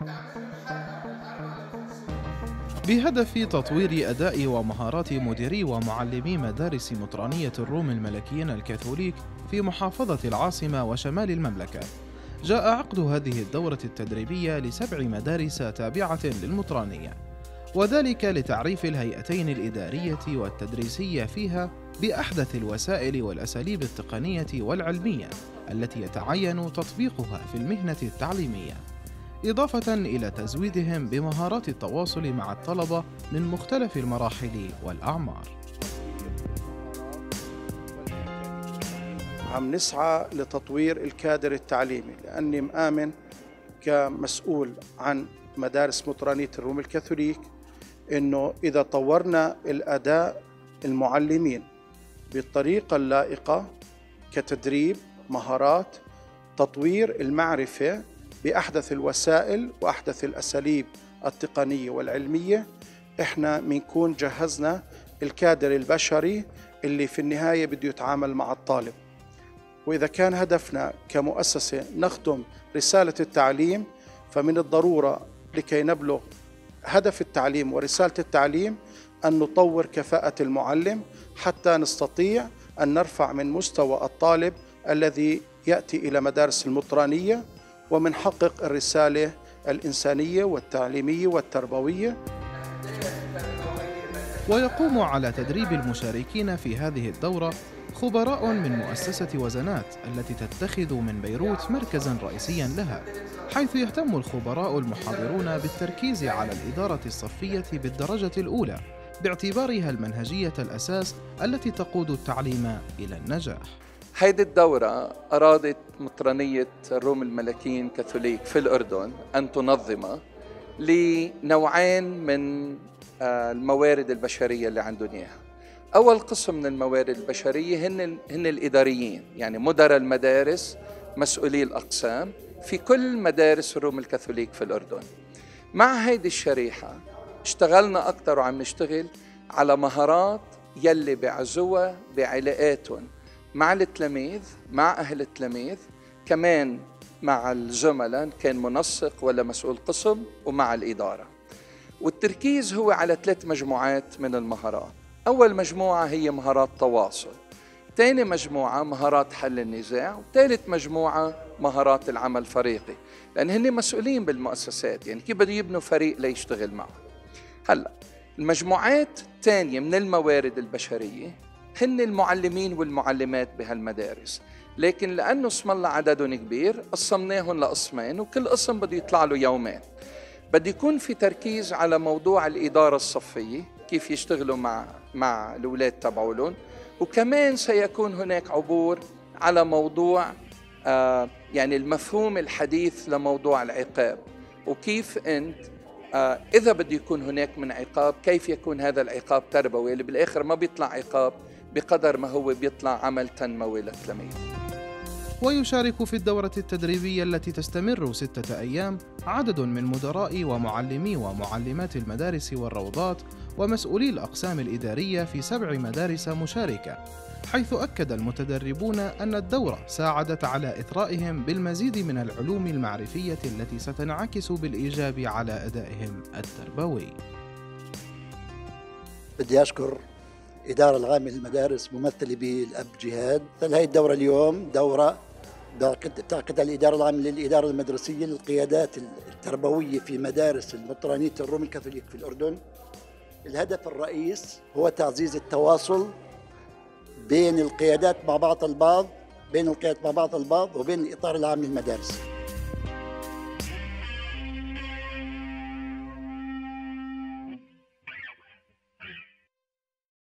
بهدف تطوير أداء ومهارات مديري ومعلمي مدارس مطرانية الروم الملكيين الكاثوليك في محافظة العاصمة وشمال المملكة، جاء عقد هذه الدورة التدريبية ل7 مدارس تابعة للمطرانية، وذلك لتعريف الهيئتين الإدارية والتدريسية فيها بأحدث الوسائل والأساليب التقنية والعلمية التي يتعين تطبيقها في المهنة التعليمية، إضافة إلى تزويدهم بمهارات التواصل مع الطلبة من مختلف المراحل والأعمار. عم نسعى لتطوير الكادر التعليمي، لأني مآمن كمسؤول عن مدارس مطرانية الروم الكاثوليك إنه إذا طورنا الأداء المعلمين بالطريقة اللائقة كتدريب مهارات، تطوير المعرفة بأحدث الوسائل وأحدث الأساليب التقنية والعلمية، إحنا بنكون جهزنا الكادر البشري اللي في النهاية بده يتعامل مع الطالب. وإذا كان هدفنا كمؤسسة نخدم رسالة التعليم، فمن الضرورة لكي نبلغ هدف التعليم ورسالة التعليم أن نطور كفاءة المعلم حتى نستطيع أن نرفع من مستوى الطالب الذي يأتي إلى مدارس المطرانية ومنحقق الرسالة الإنسانية والتعليمية والتربوية. ويقوم على تدريب المشاركين في هذه الدورة خبراء من مؤسسة وزنات التي تتخذ من بيروت مركزاً رئيسياً لها، حيث يهتم الخبراء المحاضرون بالتركيز على الإدارة الصفية بالدرجة الأولى باعتبارها المنهجية الأساس التي تقود التعليم إلى النجاح. هيدي الدورة أرادت مطرانية الروم الملكيين كاثوليك في الأردن أن تنظم لنوعين من الموارد البشرية اللي عندهم إياها. أول قسم من الموارد البشرية هن الإداريين، يعني مدراء المدارس، مسؤولي الأقسام في كل مدارس الروم الكاثوليك في الأردن. مع هيدي الشريحة اشتغلنا أكتر وعم نشتغل على مهارات يلي بعزوها بعلاقاتهم مع التلاميذ، مع أهل التلاميذ، كمان مع الزملاء كان منسق ولا مسؤول قسم، ومع الإدارة. والتركيز هو على 3 مجموعات من المهارات. أول مجموعة هي مهارات تواصل، ثاني مجموعة مهارات حل النزاع، وثالث مجموعة مهارات العمل الفريقي، لأن هن مسؤولين بالمؤسسات، يعني كيف بده يبنوا فريق ليشتغل معه. هلأ المجموعات الثانية من الموارد البشرية هن المعلمين والمعلمات بهالمدارس، لكن لأنه اسم الله عددهم كبير قسمناهم لقسمين، وكل قسم بده يطلع له يومين. بده يكون في تركيز على موضوع الإدارة الصفية، كيف يشتغلوا مع الأولاد تبعولهم، وكمان سيكون هناك عبور على موضوع يعني المفهوم الحديث لموضوع العقاب، وكيف أنت إذا بده يكون هناك من عقاب كيف يكون هذا العقاب تربوي اللي بالآخر ما بيطلع عقاب بقدر ما هو بيطلع عمل تنموي للتلاميذ. ويشارك في الدورة التدريبية التي تستمر 6 أيام عدد من مدراء ومعلمي ومعلمات المدارس والروضات ومسؤولي الأقسام الإدارية في 7 مدارس مشاركة، حيث أكد المتدربون أن الدورة ساعدت على إثرائهم بالمزيد من العلوم المعرفية التي ستنعكس بالإيجاب على أدائهم التربوي. بدي أشكر الإدارة العامة للمدارس ممثلة بالأب جهاد. هاي الدورة اليوم دورة تعقدها الإدارة العامة للإدارة المدرسية للقيادات التربوية في مدارس المطرانية الروم الكاثوليك في الأردن. الهدف الرئيس هو تعزيز التواصل بين القيادات مع بعض البعض، بين القيادات مع بعض البعض وبين الإطار العام للمدارس.